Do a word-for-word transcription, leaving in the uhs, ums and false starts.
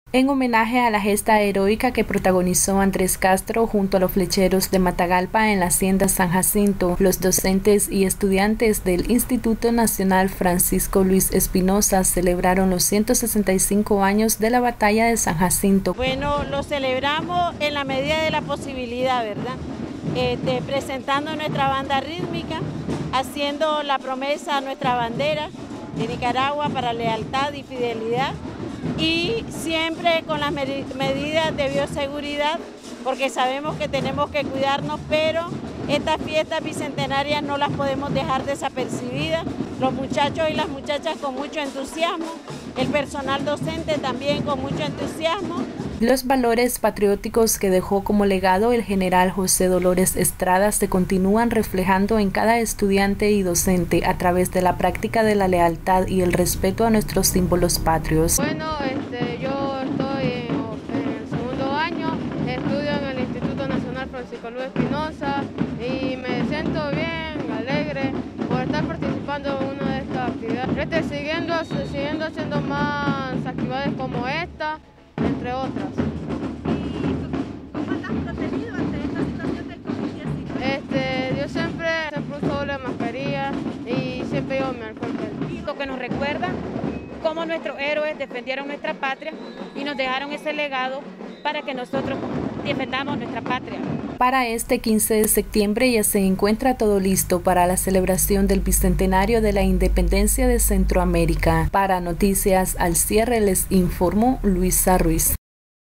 En homenaje a la gesta heroica que protagonizó Andrés Castro junto a los flecheros de Matagalpa en la Hacienda San Jacinto, los docentes y estudiantes del Instituto Nacional Francisco Luis Espinosa celebraron los ciento sesenta y cinco años de la Batalla de San Jacinto. Bueno, lo celebramos en la medida de la posibilidad, ¿verdad? Este, presentando nuestra banda rítmica, haciendo la promesa a nuestra bandera de Nicaragua para lealtad y fidelidad, y siempre con las medidas de bioseguridad, porque sabemos que tenemos que cuidarnos, pero estas fiestas bicentenarias no las podemos dejar desapercibidas. Los muchachos y las muchachas con mucho entusiasmo, el personal docente también con mucho entusiasmo. Los valores patrióticos que dejó como legado el general José Dolores Estrada se continúan reflejando en cada estudiante y docente a través de la práctica de la lealtad y el respeto a nuestros símbolos patrios. Bueno, este, yo estoy en, en el segundo año, estudio en el Instituto Nacional Francisco Luis Espinosa y me siento bien, alegre por estar participando en una de estas actividades. Este, siguiendo, siguiendo haciendo más actividades como esta, entre otras. ¿Y cómo te has protegido ante esta situación del COVID diecinueve? Este, yo siempre, siempre uso doble mascarilla y siempre llevo mi alcohol gel. Lo que nos recuerda cómo nuestros héroes defendieron nuestra patria y nos dejaron ese legado para que nosotros defendamos nuestra patria. Para este quince de septiembre ya se encuentra todo listo para la celebración del bicentenario de la independencia de Centroamérica. Para Noticias al Cierre les informó Luisa Ruiz.